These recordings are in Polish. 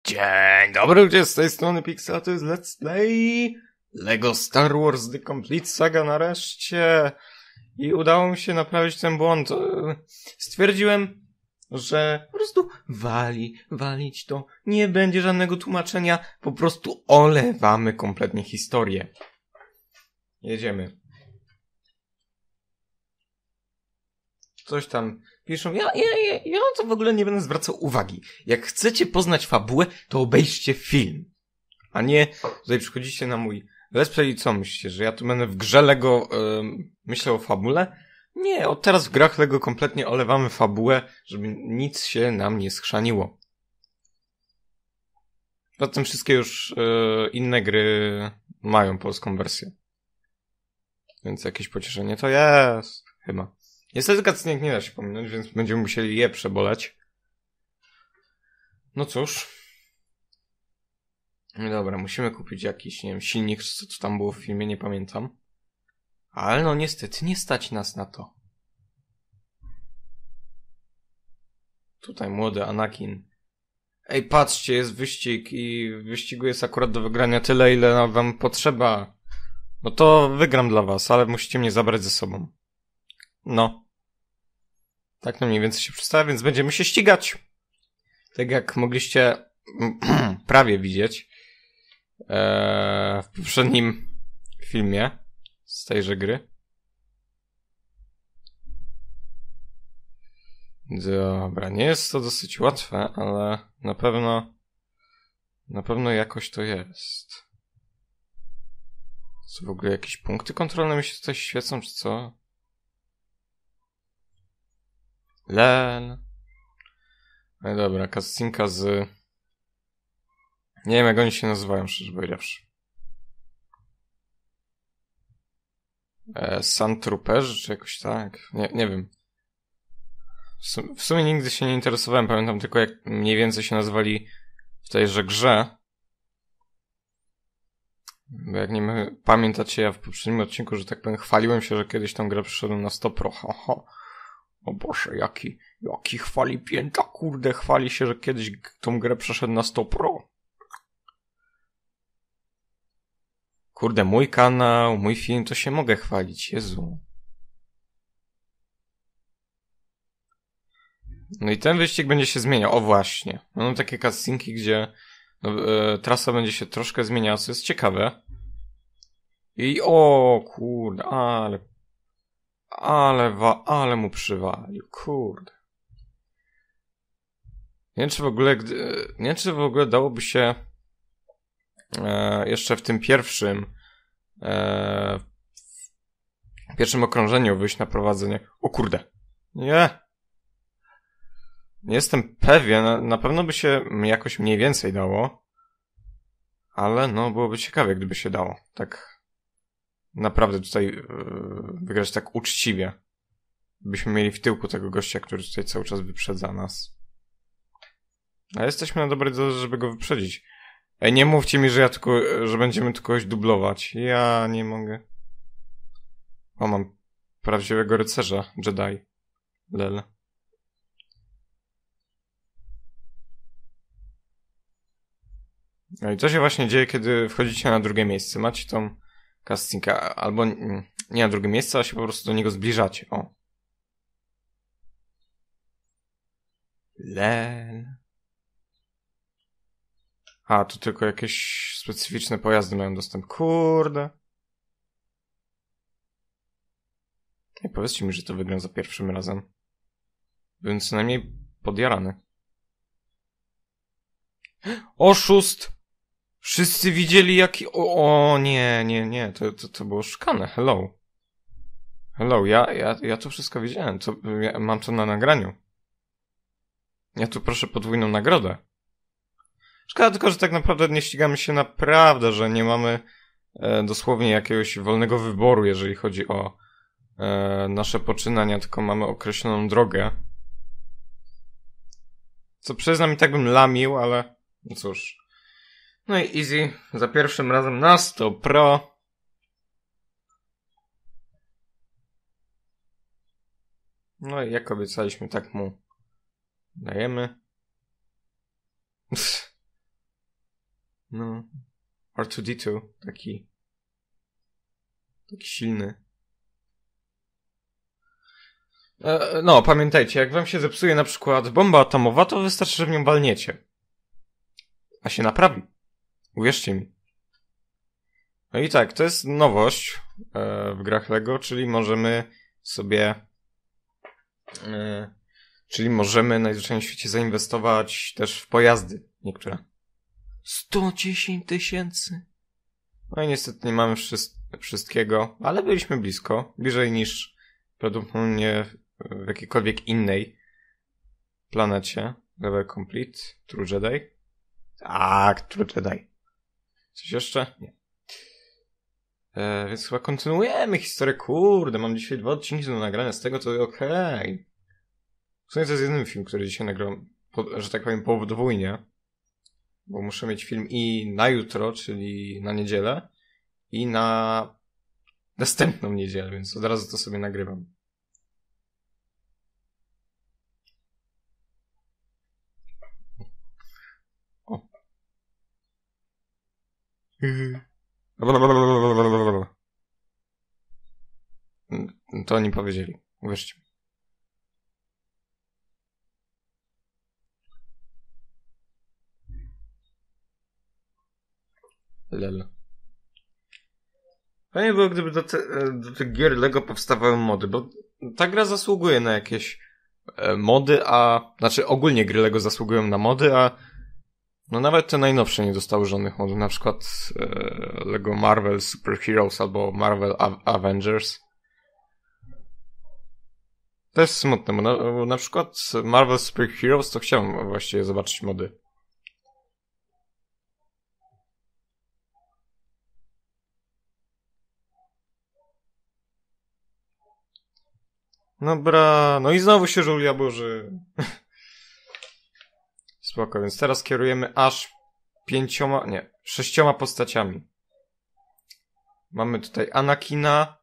Dzień dobry ludzie, z tej strony Pixel, to jest Let's Play Lego Star Wars The Complete Saga nareszcie. I udało mi się naprawić ten błąd. Stwierdziłem, że po prostu walić to. Nie będzie żadnego tłumaczenia, po prostu olewamy kompletnie historię. Jedziemy. Coś tam piszą, ja to w ogóle nie będę zwracał uwagi. Jak chcecie poznać fabułę, to obejrzcie film. A nie, tutaj przychodzicie na mój let's play i co myślicie, że ja tu będę w grze Lego myślał o fabule? Nie, od teraz w grach Lego kompletnie olewamy fabułę, żeby nic się nam nie schrzaniło. Zatem wszystkie już inne gry mają polską wersję. Więc jakieś pocieszenie to jest, chyba. Niestety cutscenek nie da się pominąć, więc będziemy musieli je przeboleć. No cóż. Dobra, musimy kupić jakiś, nie wiem, silnik, co to tam było w filmie, nie pamiętam. Ale no niestety nie stać nas na to. Tutaj młody Anakin. Ej, patrzcie, jest wyścig i w wyścigu jest akurat do wygrania tyle, ile wam potrzeba. No to wygram dla was, ale musicie mnie zabrać ze sobą. No. Tak no mniej więcej się przedstawia, więc będziemy się ścigać. Tak jak mogliście prawie widzieć w poprzednim filmie z tejże gry. Dobra, nie jest to dosyć łatwe, ale na pewno jakoś to jest. Co w ogóle jakieś punkty kontrolne mi się tutaj świecą, czy co? Lel. No dobra, cutscenka z... Nie wiem jak oni się nazywają, szczerze powiedziawszy. Sandtrooperzy, czy jakoś tak? Nie wiem. W sumie nigdy się nie interesowałem, pamiętam tylko jak mniej więcej się nazywali w tejże grze. Bo jak nie pamiętacie, ja w poprzednim odcinku, że tak powiem, chwaliłem się, że kiedyś tą grę przyszedłem na 100%. Haha. O Boże, jaki chwali pięta, kurde, chwali się, że kiedyś tą grę przeszedł na 100%. Kurde, mój kanał, mój film, to się mogę chwalić, Jezu. No i ten wyścig będzie się zmieniał, o właśnie. Mam takie cutscenki, gdzie trasa będzie się troszkę zmieniała, co jest ciekawe. I o kurde, ale mu przywalił, kurde. Nie wiem, czy w ogóle dałoby się jeszcze w tym pierwszym okrążeniu wyjść na prowadzenie. O kurde. Nie jestem pewien, na pewno by się jakoś mniej więcej dało, ale no byłoby ciekawie, gdyby się dało. Tak naprawdę tutaj wygrać tak uczciwie. Byśmy mieli w tyłku tego gościa, który tutaj cały czas wyprzedza nas. A jesteśmy na dobrej drodze, żeby go wyprzedzić. Ej, nie mówcie mi, że będziemy tu kogoś dublować. Ja nie mogę. O, mam prawdziwego rycerza, Jedi. Lel. No i co się właśnie dzieje, kiedy wchodzicie na drugie miejsce? Macie tą cutscenkę, albo nie na drugie miejsce, a się po prostu do niego zbliżacie. O. Lel. A, tu tylko jakieś specyficzne pojazdy mają dostęp. Kurde. Nie powiedzcie mi, że to wygram za pierwszym razem. Byłem co najmniej podjarany. Oszust! Wszyscy widzieli jaki... O nie. To było szukane. Hello. Ja to wszystko widziałem. Ja mam to na nagraniu. Ja tu proszę podwójną nagrodę. Szkoda tylko, że tak naprawdę nie ścigamy się naprawdę, że nie mamy dosłownie jakiegoś wolnego wyboru, jeżeli chodzi o nasze poczynania, tylko mamy określoną drogę. Co przyznam i tak bym lamił, ale no cóż. No i easy, za pierwszym razem na 100%. No i jak obiecaliśmy, tak mu dajemy. No. R2-D2. Taki silny. No, pamiętajcie, jak wam się zepsuje na przykład bomba atomowa, to wystarczy, że w nią walniecie. A się naprawi. Uwierzcie mi. No i tak, to jest nowość w grach LEGO, czyli możemy sobie najzwyczajniej w świecie zainwestować też w pojazdy niektóre. 110 000. No i niestety nie mamy wszystkiego, ale byliśmy blisko. Bliżej niż prawdopodobnie w jakiejkolwiek innej planecie. Level complete. True Jedi. Tak, True Jedi. Coś jeszcze? Nie. Więc chyba kontynuujemy historię. Kurde, mam dzisiaj 2 odcinki do nagrania, z tego to okej. W sumie to jest jedyny film, który dzisiaj nagrałem, że tak powiem, podwójnie. Bo muszę mieć film i na jutro, czyli na niedzielę, i na następną niedzielę, więc od razu to sobie nagrywam. O. To oni powiedzieli. Uwierzcie mi. Lel. Fajnie było, gdyby do tych gier LEGO powstawały mody, bo ta gra zasługuje na jakieś mody, znaczy ogólnie gry LEGO zasługują na mody, a no nawet te najnowsze nie dostały żadnych modów, na przykład LEGO Marvel Super Heroes albo Marvel Avengers. To jest smutne, bo na przykład Marvel Super Heroes to chciałem właściwie zobaczyć mody. Dobra, no i znowu się żulia burzy. Spoko, więc teraz kierujemy aż 6 postaciami. Mamy tutaj Anakina,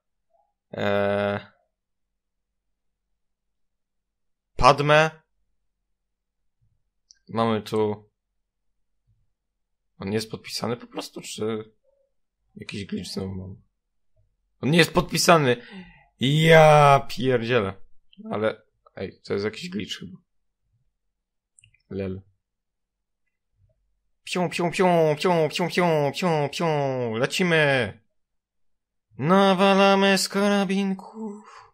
Padmę. Mamy tu... On nie jest podpisany po prostu, czy... Jakiś glitch znowu mam? On nie jest podpisany! Ja pierdzielę. Ale... Ej, to jest jakiś glitch chyba. Lel. Psią, psią, psią, psią, psią, psią, psią, psią. Lecimy! Nawalamy z karabinków.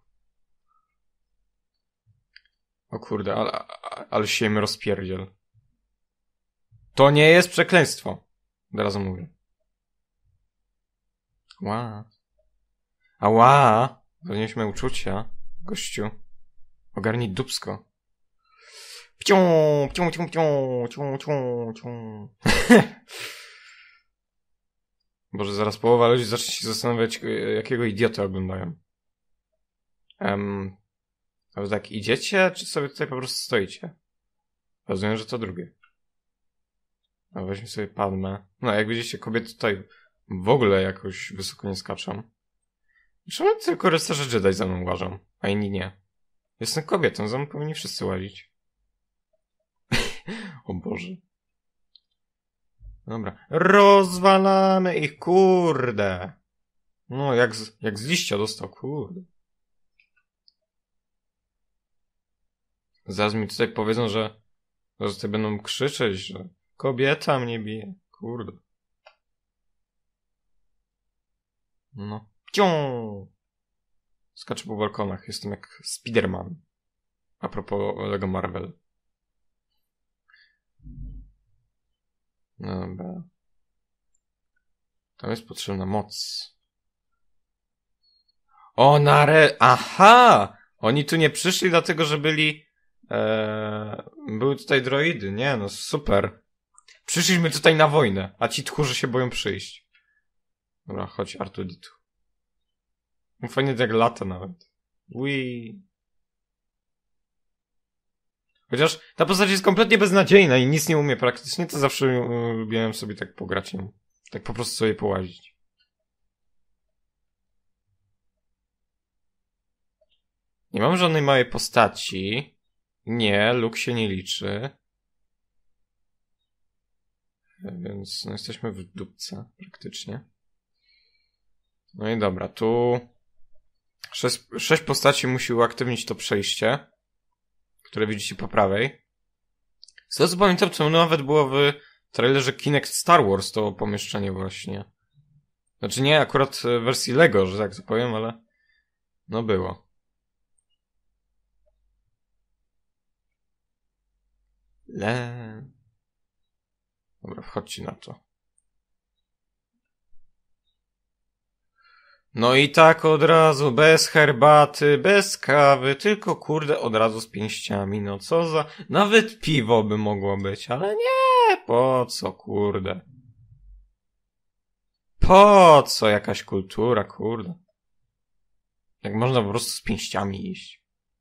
O kurde, ale się im rozpierdziel. To nie jest przekleństwo. Od razu mówię. Ła. Ała. Zanieśmy uczucia. Gościu. Ogarnij dupsko. Pcią, pcią, pcią, pcią, pcią, pcią, pcią. Boże, zaraz połowa ludzi zacznie się zastanawiać, jakiego idiotę oglądają. Ale tak, idziecie, czy sobie tutaj po prostu stoicie? Rozumiem, że to drugie. A weźmy sobie Padmę. No, jak widzicie, kobiety tutaj w ogóle jakoś wysoko nie skaczą. Czemu tylko rycerze Jedi za mną łażą, a inni nie? Jestem kobietą, za mną powinni wszyscy łazić. O Boże. Dobra. Rozwalamy ich, kurde. No, jak z liścia dostał, kurde. Zaraz mi tutaj powiedzą, że tutaj będą krzyczeć, że kobieta mnie bije. Kurde. No. Cią! Skaczę po balkonach. Jestem jak Spiderman. A propos Lego Marvel. Dobra. Tam jest potrzebna moc. O, aha! Oni tu nie przyszli dlatego, że były tutaj droidy. Nie, no super. Przyszliśmy tutaj na wojnę, a ci tchórzy się boją przyjść. Dobra, chodź, R2-D2. Fajnie jak lata nawet. Ui. Chociaż ta postać jest kompletnie beznadziejna i nic nie umie praktycznie, to zawsze lubiłem sobie tak pograć nią. Tak po prostu sobie połazić. Nie mam żadnej małej postaci. Nie, Luke się nie liczy. Więc no jesteśmy w dupce praktycznie. No i dobra, tu 6 postaci musi uaktywnić to przejście, które widzicie po prawej. Z tego co pamiętam, to nawet było w trailerze Kinect Star Wars to pomieszczenie właśnie. Znaczy nie akurat w wersji Lego, że tak to powiem, ale no było. Dobra, wchodźcie na to. No i tak od razu, bez herbaty, bez kawy, tylko kurde od razu z pięściami, no co za... Nawet piwo by mogło być, ale nie, po co kurde. Po co jakaś kultura, kurde. Jak można po prostu z pięściami iść.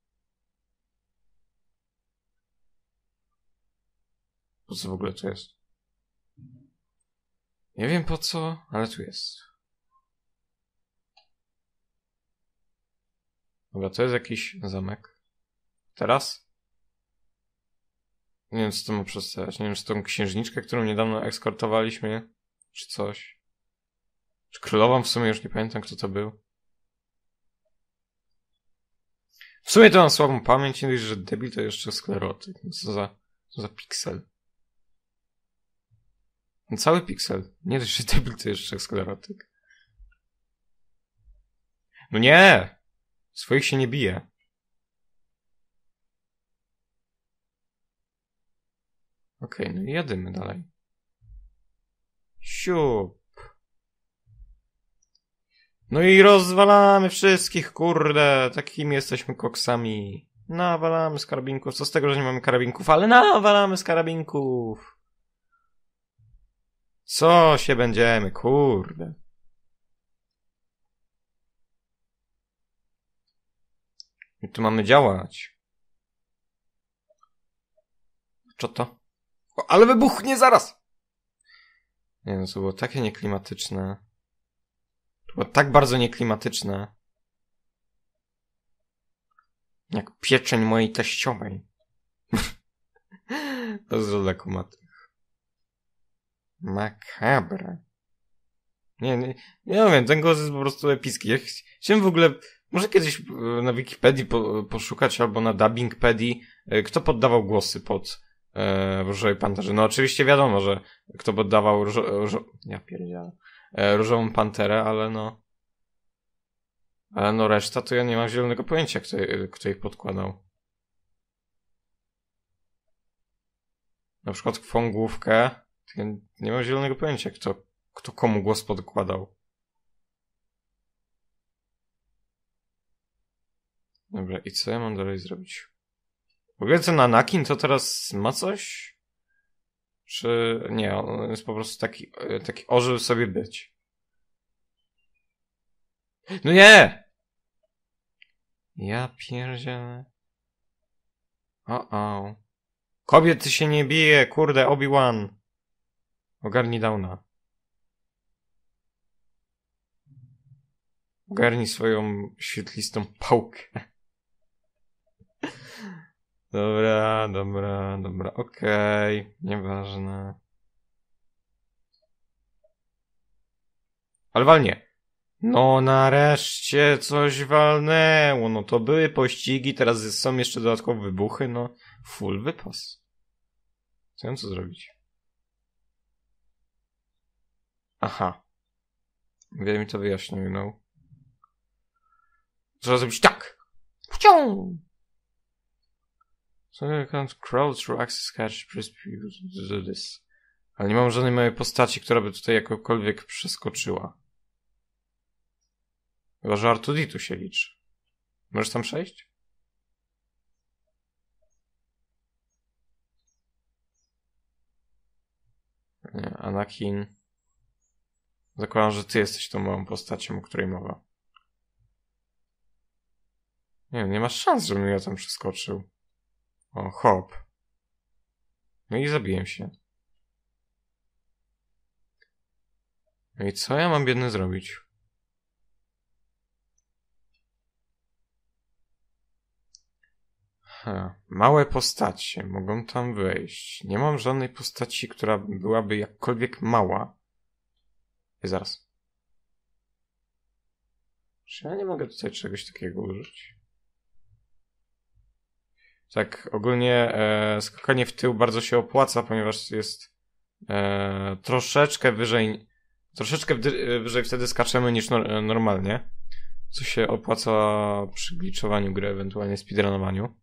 Po co w ogóle to jest? Nie wiem po co, ale tu jest. Dobra, to jest jakiś zamek. Teraz? Nie wiem, co to ma przedstawiać. Nie wiem, czy tą księżniczkę, którą niedawno eskortowaliśmy, czy coś. Czy królową? W sumie już nie pamiętam, kto to był. W sumie to mam słabą pamięć, nie dość, że debil to jeszcze sklerotyk. Co za piksel. No, cały piksel. Nie dość, że debil to jeszcze sklerotyk. No nie! Swoich się nie bije. Okej, no i jadymy dalej. Siup. No i rozwalamy wszystkich, kurde. Takimi jesteśmy koksami. Nawalamy z karabinków. Co z tego, że nie mamy karabinków, ale nawalamy z karabinków. Co się będziemy, kurde. I tu mamy działać. Co to? O, ale wybuchnie zaraz! Nie no, to było takie nieklimatyczne. To było tak bardzo nieklimatyczne. Jak pieczeń mojej teściowej. Pozdro dla kumatych. Makabra. Nie wiem, ten głos jest po prostu epicki. Ja chciałem w ogóle, może kiedyś na Wikipedii poszukać, albo na Dubbingpedii, kto poddawał głosy pod Różowej Panterze. No oczywiście wiadomo, że kto poddawał ja pierdzielę. Różową Panterę, ale no... Ale no reszta to ja nie mam zielonego pojęcia, kto ich podkładał. Na przykład Kwągłówkę, to ja nie mam zielonego pojęcia, kto komu głos podkładał. Dobra, i co ja mam dalej zrobić? W ogóle ten Anakin to teraz ma coś? Czy nie, on jest po prostu taki ożył sobie być. No nie! Ja pierdzielę. O. Kobiety się nie bije, kurde, Obi-Wan. Ogarnij Downa. Ogarnij swoją świetlistą pałkę. Dobra, okej, nieważne. Ale walnie. No nareszcie coś walnęło, no to były pościgi, teraz są jeszcze dodatkowe wybuchy, no full wypas. Co mam co zrobić? Aha. Wiele mi to wyjaśnił, no. Trzeba zrobić tak! Wciąż! So I can't crawl through access catch, press people to do this. Ale nie mam żadnej mojej postaci, która by tutaj jakokolwiek przeskoczyła. Chyba, że R2D2 się liczy. Możesz tam przejść? Nie, Anakin. Zakładam, że ty jesteś tą małą postacią, o której mowa. Nie wiem, nie masz szans, żebym ja tam przeskoczył. O, hop. No i zabiję się. No i co ja mam biedny zrobić? Małe postacie mogą tam wejść. Nie mam żadnej postaci, która byłaby jakkolwiek mała. Zaraz. Czy ja nie mogę tutaj czegoś takiego użyć? Tak, ogólnie skakanie w tył bardzo się opłaca, ponieważ jest troszeczkę wyżej wtedy skaczemy niż normalnie. Co się opłaca przy glitchowaniu gry, ewentualnie speedrunowaniu.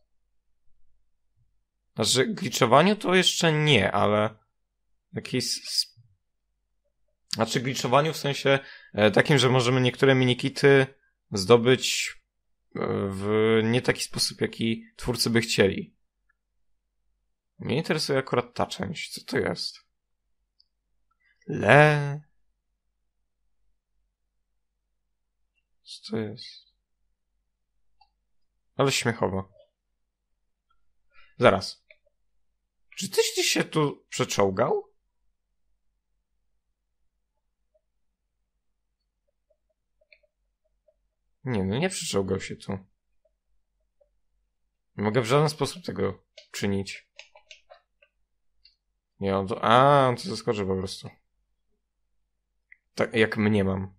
Znaczy, glitchowaniu to jeszcze nie, ale Znaczy, glitchowaniu w sensie takim, że możemy niektóre minikity zdobyć w nie taki sposób, jaki twórcy by chcieli. Mnie interesuje akurat ta część. Co to jest? Co to jest? Ale śmiechowo. Zaraz. Czy tyś się tu przeczołgał? Nie, no nie przeczołgał się tu. Nie mogę w żaden sposób tego czynić. Nie, on to zaskoczy po prostu. Tak, jak mnie mam.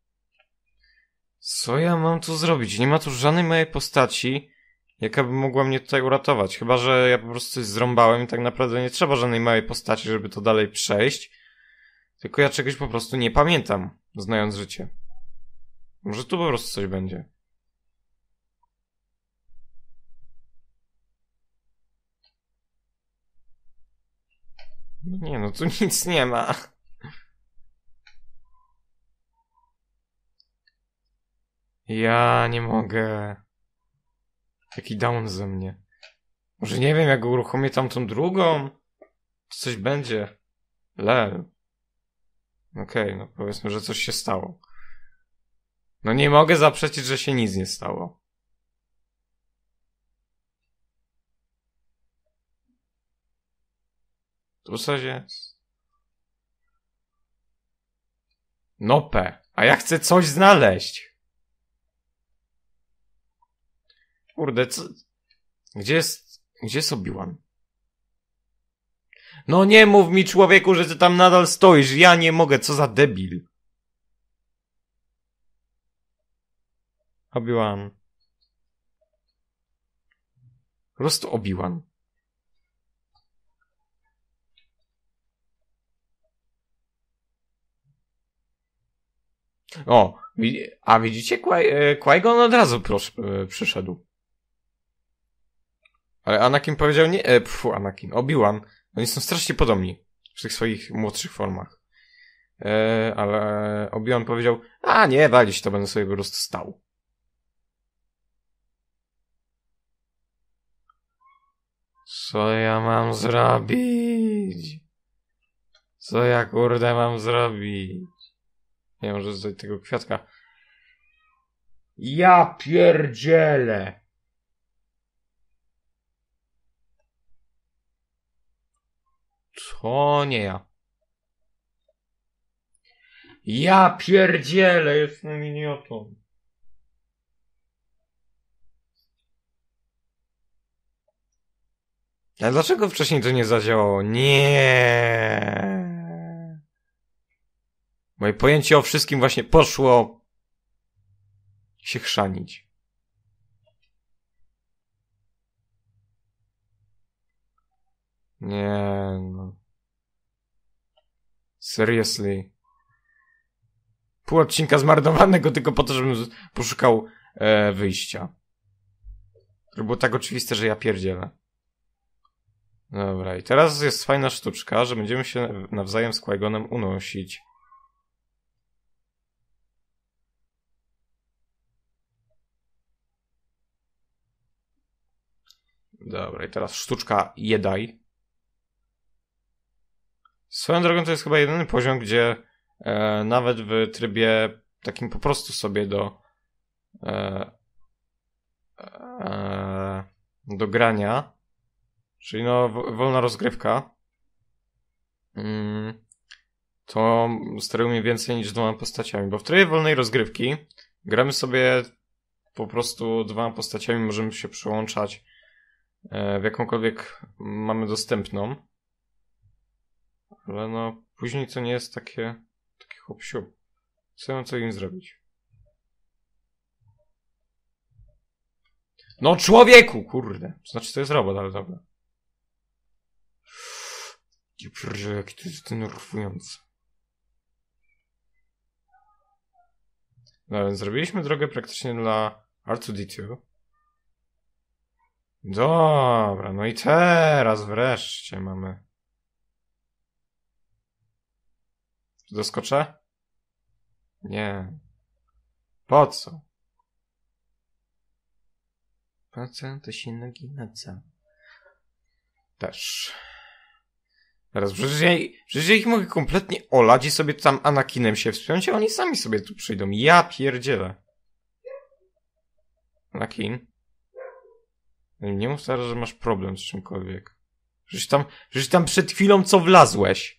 Co ja mam tu zrobić? Nie ma tu żadnej mojej postaci, jaka by mogła mnie tutaj uratować. Chyba że ja po prostu coś zrąbałem i tak naprawdę nie trzeba żadnej małej postaci, żeby to dalej przejść. Tylko ja czegoś po prostu nie pamiętam, znając życie. Może tu po prostu coś będzie. Nie, no tu nic nie ma. Ja nie mogę. Jaki down ze mnie. Może nie wiem, jak uruchomię tamtą drugą? Czy coś będzie? Lel. Okej, no powiedzmy, że coś się stało. No nie mogę zaprzeczyć, że się nic nie stało. Tu coś jest. Nope. A ja chcę coś znaleźć. Kurde, co... Gdzie jest Obi-Wan? No nie mów mi, człowieku, że ty tam nadal stoisz. Ja nie mogę, co za debil. Obi-Wan. Po prostu Obi-Wan. O, a widzicie? Qui-Gon od razu przyszedł. Ale Anakin powiedział nie... Anakin. Obi-Wan. Oni są strasznie podobni. W tych swoich młodszych formach. Ale Obi-Wan powiedział, a nie, walić, to będę sobie po prostu stał. Co ja mam zrobić? Co ja kurde mam zrobić? Nie, może zdać tego kwiatka. Ja pierdzielę! To nie ja. Ja pierdzielę, jestem idiotą. A dlaczego wcześniej to nie zadziałało? Nie. Moje pojęcie o wszystkim właśnie poszło się chrzanić. Nie no. Seriously. Pół odcinka zmarnowanego tylko po to, żebym poszukał wyjścia. To było tak oczywiste, że ja pierdzielę. Dobra, i teraz jest fajna sztuczka, że będziemy się nawzajem z Qui-Gonem unosić. Dobra, i teraz sztuczka Jedi. Swoją drogą to jest chyba jedyny poziom, gdzie nawet w trybie takim po prostu sobie do grania, czyli no wolna rozgrywka, to sterujemy więcej niż dwoma postaciami, bo w trybie wolnej rozgrywki gramy sobie po prostu dwoma postaciami, możemy się przyłączać w jakąkolwiek mamy dostępną. Ale no, później to nie jest takie hop-siup. Co ja mam co im zrobić? No człowieku, kurde. Znaczy to jest robot, ale dobra. Jaki to jest denerwujący. No więc zrobiliśmy drogę praktycznie dla R2-D2. Dobra, no i teraz wreszcie mamy. Czy doskoczę? Nie. Po co? Po co to się nogi na co? Też. Teraz przecież ja ich mogę kompletnie olać i sobie tam Anakinem się wspiąć, a oni sami sobie tu przyjdą. Ja pierdzielę. Anakin? Nie mów teraz, że masz problem z czymkolwiek. Przecież tam przed chwilą co wlazłeś?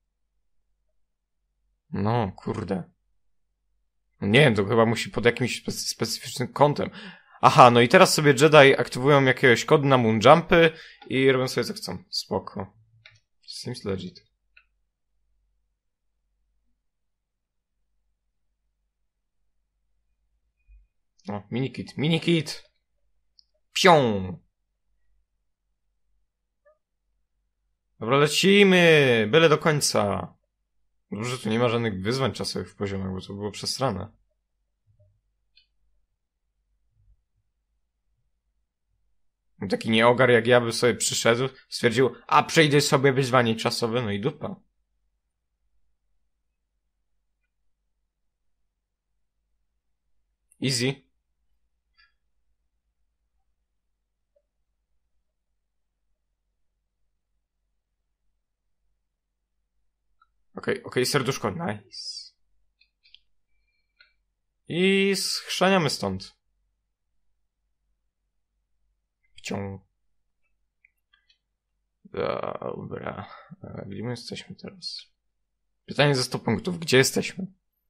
No, kurde. Nie wiem, to chyba musi pod jakimś specyficznym kątem. Aha, no i teraz sobie Jedi aktywują jakiegoś kodu na moonjumpy i robią sobie co chcą. Spoko. Seems legit. O, minikit, minikit! Pią! Dobra, lecimy! Byle do końca. Dobrze, tu nie ma żadnych wyzwań czasowych w poziomach, bo to było przesrane. Taki nieogar jak ja by sobie przyszedł, stwierdził, a przejdę sobie wyzwanie czasowe, no i dupa. Easy. Okej, serduszko, nice. I schrzaniamy stąd. Wciąg. Dobra. Gdzie my jesteśmy teraz? Pytanie ze 100 punktów. Gdzie jesteśmy?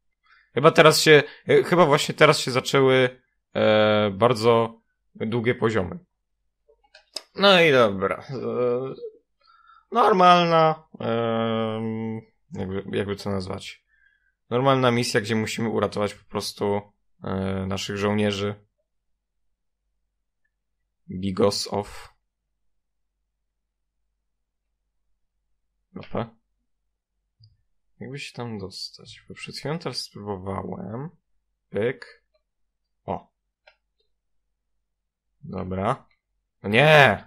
Chyba właśnie teraz się zaczęły bardzo długie poziomy. No i dobra. Normalna, jakby to nazwać? Normalna misja, gdzie musimy uratować po prostu naszych żołnierzy. Bigos of. Dobra. Jakby się tam dostać? Bo przed chwilą teraz spróbowałem. Pyk. O. Dobra. No nie!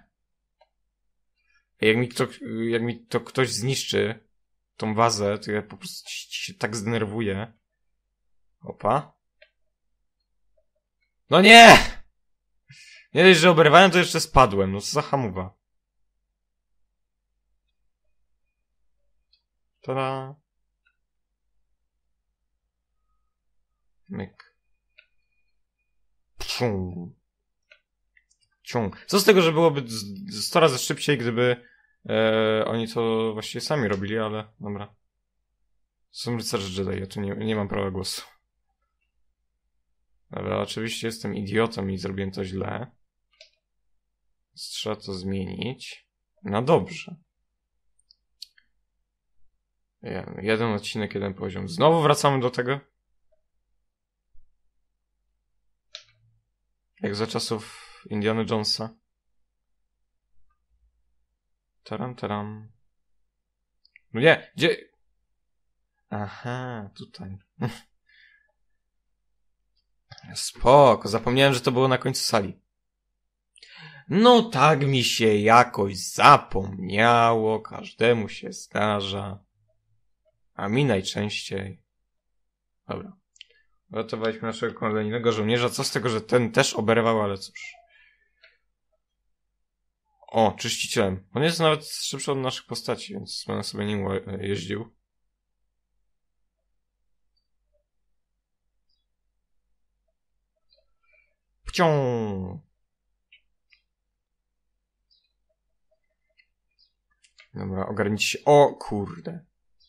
Jak mi to ktoś zniszczy tą wazę, to ja po prostu się tak zdenerwuję. Opa. No nie! Nie dość, że oberwałem, to jeszcze spadłem. No co za hamuwa. Tada. Myk. Pszum. Ciąg. Co z tego, że byłoby 100 razy szybciej, gdyby oni to właściwie sami robili, ale dobra. Są rycerze Jedi, ja tu nie mam prawa głosu. Dobra, oczywiście jestem idiotą i zrobiłem to źle. Trzeba to zmienić. No dobrze. Jeden odcinek, jeden poziom. Znowu wracamy do tego? Jak za czasów Indiana Jonesa. Taram. No nie, gdzie? Aha, tutaj. Spoko, zapomniałem, że to było na końcu sali. No tak mi się jakoś zapomniało, każdemu się zdarza. A mi najczęściej. Dobra. Uratowaliśmy naszego kolejnego żołnierza. Co z tego, że ten też oberwał, ale cóż. O, czyścicielem. On jest nawet szybszy od naszych postaci, więc będę sobie nim jeździł. Pcią! Dobra, ogarnijcie się. O kurde.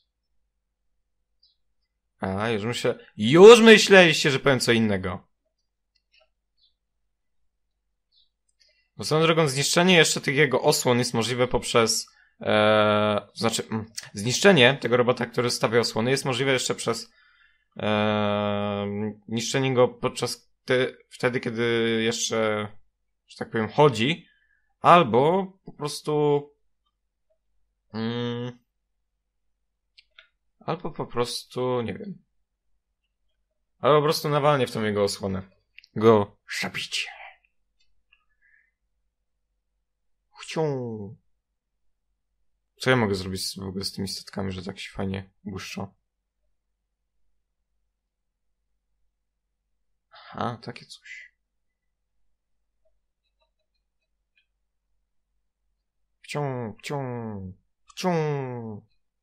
A, już myśleliście, że powiem co innego. Bo swoją drogą zniszczenie jeszcze tych jego osłon jest możliwe poprzez... zniszczenie tego robota, który stawia osłony jest możliwe jeszcze przez niszczenie go wtedy, kiedy jeszcze, że tak powiem, chodzi, albo po prostu nie wiem. Albo po prostu nawalnie w tą jego osłonę. Go szabicie. Co ja mogę zrobić w ogóle z tymi statkami, że tak się fajnie błyszczą? Aha, takie coś. Wciąg.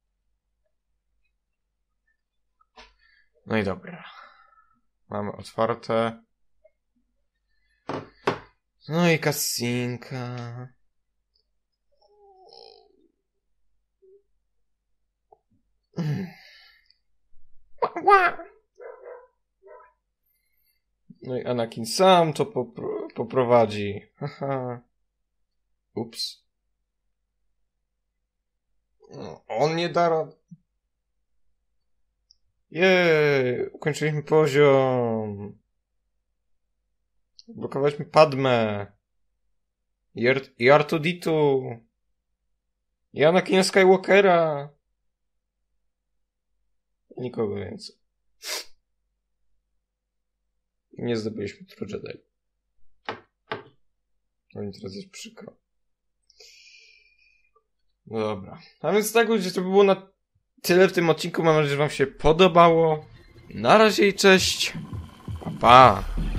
No i dobra. Mamy otwarte. No i kasinka. No i Anakin sam to poprowadzi. Haha. Ups. No, on nie da rady. Jej, ukończyliśmy poziom. Blokowaliśmy Padmę. I R2-D2. I Anakina Skywalkera. Nikogo więcej. Nie zdobyliśmy True Jedi. No i teraz jest przykro. No dobra. A więc tak, ludzie, to by było na tyle w tym odcinku. Mam nadzieję, że wam się podobało. Na razie i cześć. Pa, pa.